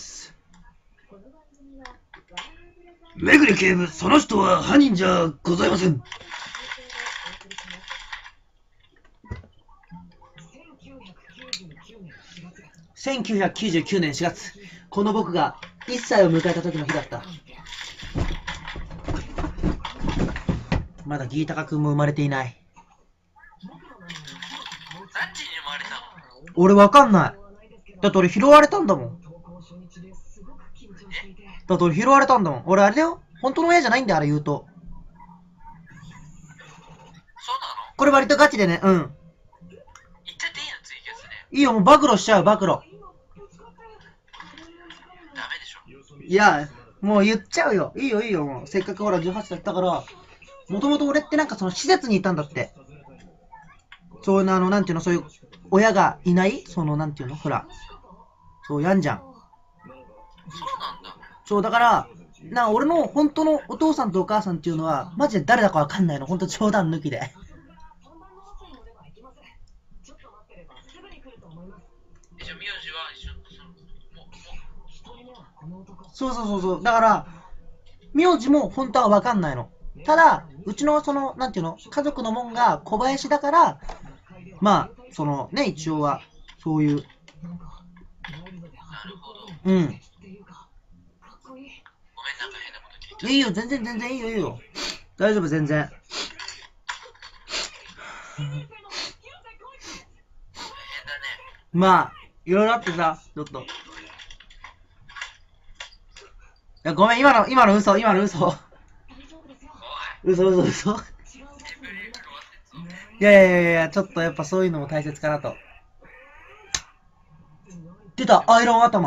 めぐり警部、その人は犯人じゃございません。1999年4月、この僕が1歳を迎えた時の日だった。まだギータカ君も生まれていない。 何時に生まれたの？ 俺わかんない。だって俺拾われたんだもん。俺あれだよ。本当の親じゃないんだよ、あれ言うと。 そうなの？ これ割とガチでね、うん。 言っちゃっていいの？ツイキャスで。 いいよ、もう暴露しちゃう、暴露。 ダメでしょ。 いや、もう言っちゃうよ。いいよ、もう。せっかくほら18歳だったから、もともと俺ってなんかその施設にいたんだって。そういうの、なんていうの、そういう親がいないなんていうの、ほら。そうやんじゃん。 そうなんだ。 そう、だから、俺の本当のお父さんとお母さんっていうのは、マジで誰だかわかんないの。ほんと冗談抜きで。 じゃあ、名字は一緒そう。だから、名字も本当はわかんないの。ただ、うちのなんていうの、家族のもんが小林だから、一応は、そういう。 なるほど。 うん。 ごめん、なんか変なこと聞いた。 いいよ、全然いいよ。大丈夫、全然。 変だね。 いろいろあってさ、ちょっと。いや、ごめん、今の嘘。嘘。いや、ちょっとやっぱそういうのも大切かなと。出た、アイロン頭。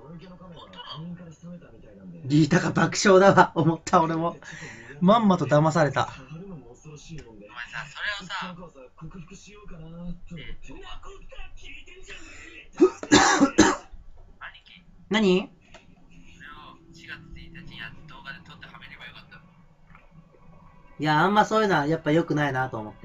リータが爆笑だわ、思った俺も。まんまと騙された。 お前さ、それをさ、 何？いや、あんまそういうのはやっぱ良くないなと思って。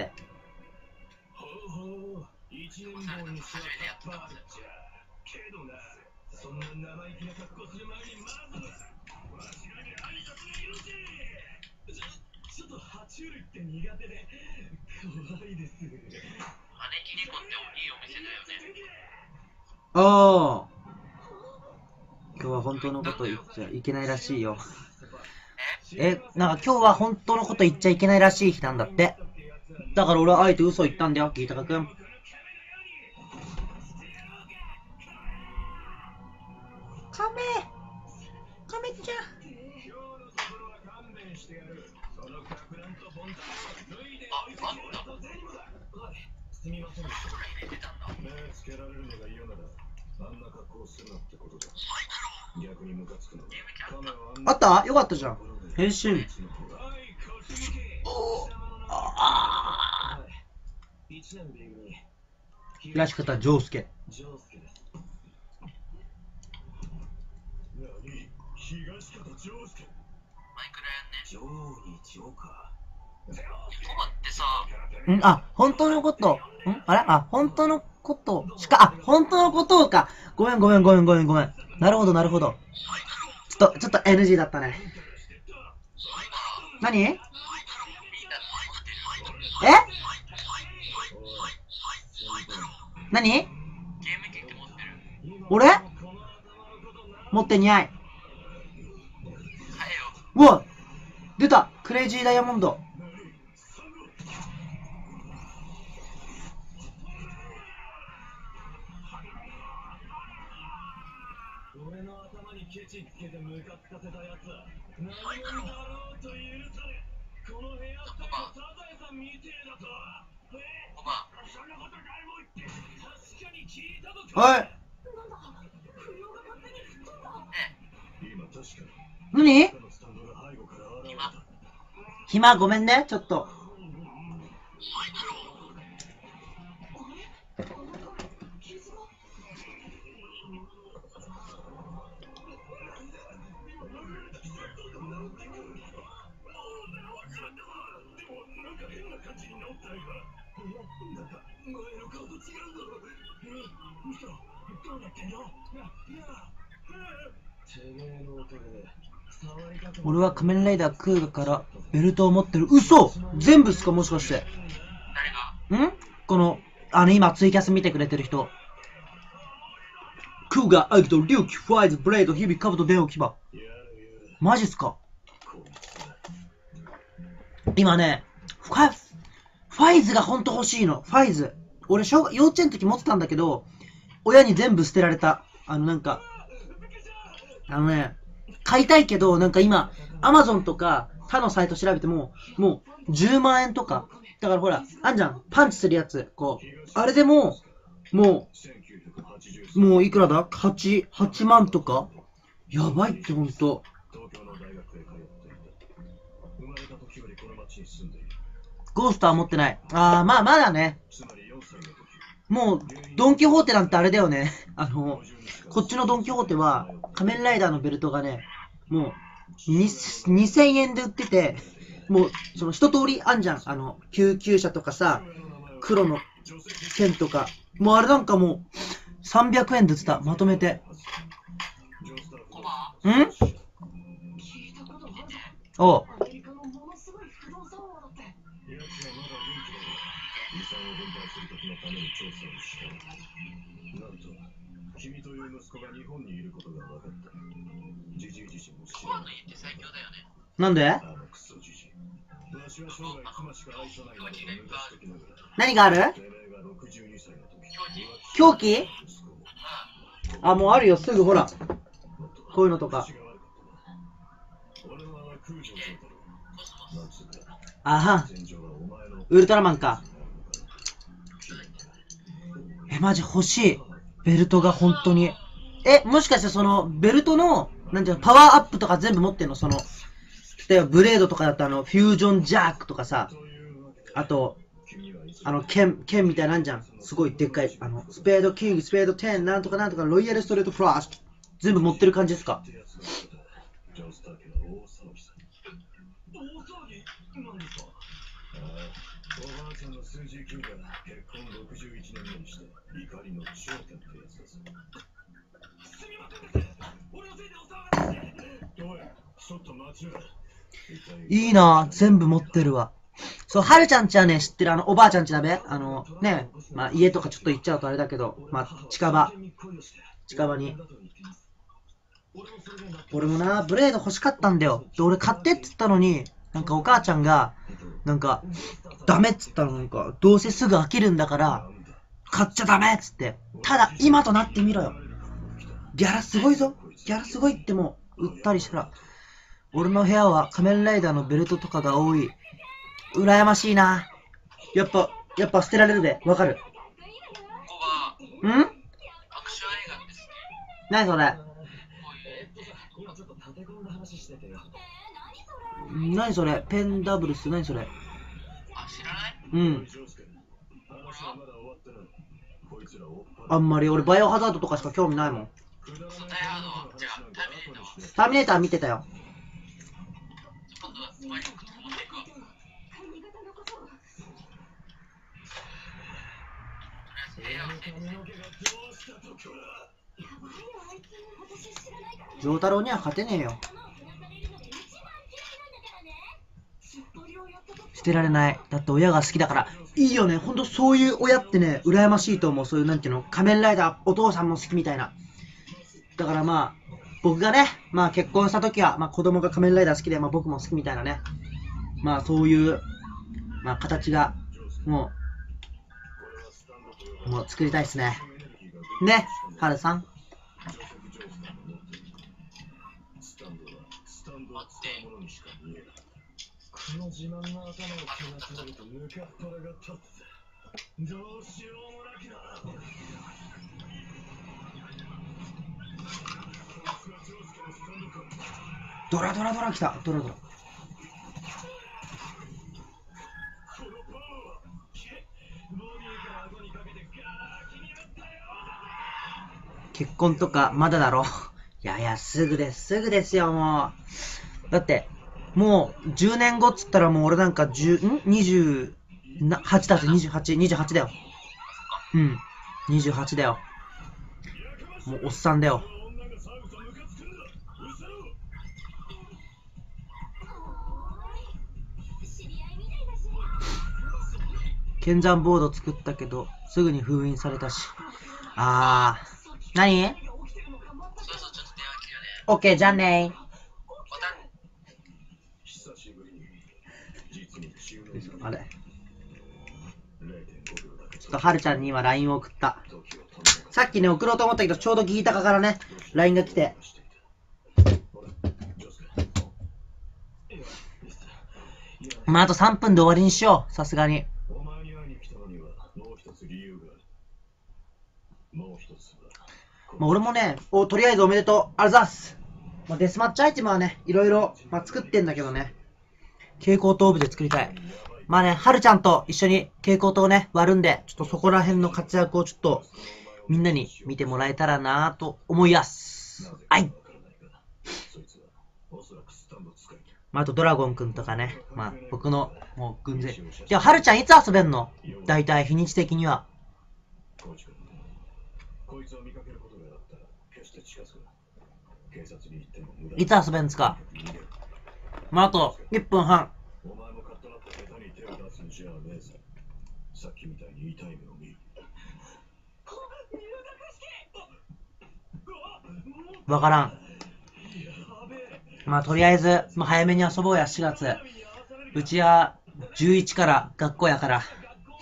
ああ。 今日は本当のこと言っちゃいけないらしいよ。なんか今日は本当のこと言っちゃいけないらしい日なんだって。だから俺はあえて嘘言ったんだよ、ギータカ君。カメちゃん。あったよかったじゃん。変身。らしかったジョウスケ。本当のこと。本当のことしか、本当のことか。ごめん。なるほど。ちょっと NG だったね。何？何？俺？持ってにゃい。うわ！出た！クレイジーダイヤモンド。俺の頭にケチつけてムカつかせたやつ。何者だろうと許され。この部屋ってサザエさんみてえだと。そんなこと誰も言って。確かに聞いたぞ。はい。何？暇ごめんね、ちょっと。俺は仮面ライダークーガからベルトを持ってる。嘘！全部っすか、もしかして。誰が？この、今ツイキャス見てくれてる人。クーガ、アギト、リュウキ、ファイズ、ブレイド、ヒビ、カブト、デンオ、キバ。マジっすか？今ね、ファイズがほんと欲しいの。ファイズ。俺、幼稚園の時持ってたんだけど、親に全部捨てられた。買いたいけど、今、アマゾンとか他のサイト調べても、もう10万円とか。だからほら、あんじゃん。パンチするやつ。あれでも、もういくらだ？ 8万とか？やばいってほんと。ゴースター持ってない。まだね。もう、ドンキホーテなんてあれだよね。こっちのドンキホーテは、仮面ライダーのベルトがね、もう、2000円で売ってて、もう、その一通りあんじゃん。救急車とかさ、黒の剣とか。もうあれなんかもう、300円で売ってた。まとめて。おう。君という息子が日本にいることが分かった。ジジイ自身も知らない。なんで？何がある？凶器？もうあるよ、すぐほら。こういうのとか。ウルトラマンか。マジ欲しい。ベルトが本当に。もしかしてその、ベルトの、パワーアップとか全部持ってんの？例えばブレードとかだったフュージョンジャークとかさ、あと、剣みたいなんじゃん。すごいでっかい。スペードキング、スペード10、なんとか、ロイヤルストレートフラッシュ。全部持ってる感じですか？おばあちゃんの数字9が結婚61年目にして怒りの頂点ってやつです。すみませんです。俺のせいでお騒がせして。おい、ちょっと待ちな。いいなぁ、全部持ってるわ。そう、はるちゃんちはね、知ってるおばあちゃんちだべ。家とかちょっと行っちゃうとあれだけど、近場に。 俺もな、ブレード欲しかったんだよ。で、俺買ってって言ったのに、なんかお母ちゃんが、なんか、ダメっつったの。なんか、どうせすぐ飽きるんだから、買っちゃダメっつって。ただ、今となってみろよ。ギャラすごいぞ。ギャラすごいってもう、売ったりしたら。俺の部屋は仮面ライダーのベルトとかが多い。羨ましいな。やっぱ捨てられるで。わかる。 ここは、 んアクション映画ですね。 何それ。 こ何それ。ペンダブルス。何それ。 ういう、知らない？ うん。 これはあんまり俺バイオハザードとかしか興味ないもん。 ダイハード、違う、ターミネーターは。 ターミネーター見てたよ。 今度はお前に持っていくわ。とりあえず部屋を整理して。 丈太郎には勝てねえよ。捨てられない。だって親が好きだから。いいよね。ほんとそういう親ってね、羨ましいと思う。そういうなんていうの、仮面ライダー、お父さんも好きみたいな。だからまあ、僕がね、まあ結婚した時は、まあ子供が仮面ライダー好きで、まあ僕も好きみたいなね。まあそういう、まあ形が、もう作りたいですね。ね、ハルさん。 待って。 この自慢の頭を気がつなるとぬかっ腹が立つ。どうしようもなくな。 ドラドラドラ来た。ドラドラ。結婚とかまだだろ。いやいや、すぐですよ、もう。だって、もう10年後っつったらもう俺なんか28だぜ、28だよ。うん、28だよ。もうおっさんだよ。剣山ボード作ったけど、すぐに封印されたし。何？ そうそう、ちょっと電話切るよね。 オッケー、じゃあねー。あれ。ちょっとはるちゃんに今 LINE を送った。さっきね、送ろうと思ったけど、ちょうどギータカからね、LINE が来て。まあ、あと3分で終わりにしよう。さすがに。まあ、俺もね、とりあえずおめでとう。ありがとうございます。まあ、デスマッチアイテムはね、いろいろ、まあ、作ってんだけどね。蛍光灯オブで作りたい。まあね、はるちゃんと一緒に蛍光灯をね、割るんで、ちょっとそこら辺の活躍をちょっと、みんなに見てもらえたらなぁと思います。はい。まあ、あとドラゴンくんとかね、まあ、僕の、もう、軍勢。じゃあ、はるちゃんいつ遊べんの？大体、日にち的には。いつ遊べんですか？まあ、あと、1分半。わからん。まあ、とりあえず、まあ、早めに遊ぼうや、4月。うちは、11から学校やから。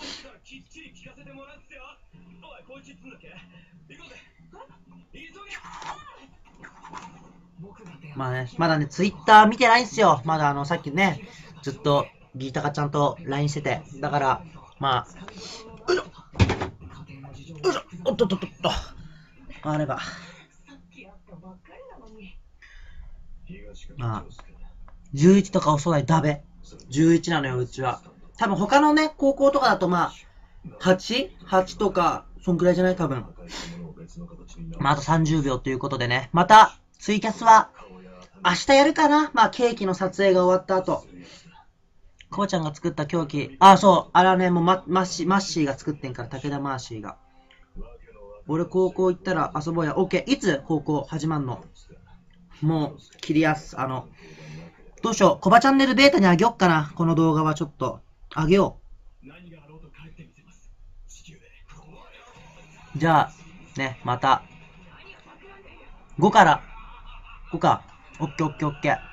まあね、まだね、ツイッター見てないんすよ。まださっきね、ずっと、ギータカちゃんと LINE してて。だから、まあ、よいしょ、おっとっとっとっと。あれば。まあ、11とか遅ないダベ。11なのよ、うちは。多分他のね、高校とかだとまあ、8とか、そんくらいじゃない多分。まあ、あと30秒ということでね。また、ツイキャスは、明日やるかな。まあ、ケーキの撮影が終わった後。こうちゃんが作ったケーキ。そう。あれはね、もうマッシーが作ってんから、武田マーシーが。俺高校行ったら遊ぼうや。オッケー。いつ高校始まんの？もう、切りやす。どうしよう。コバチャンネルベータにあげよっかな。この動画はちょっと。あげよう。じゃあ、ね、また。5からここか。オッケーオッケーオッケー。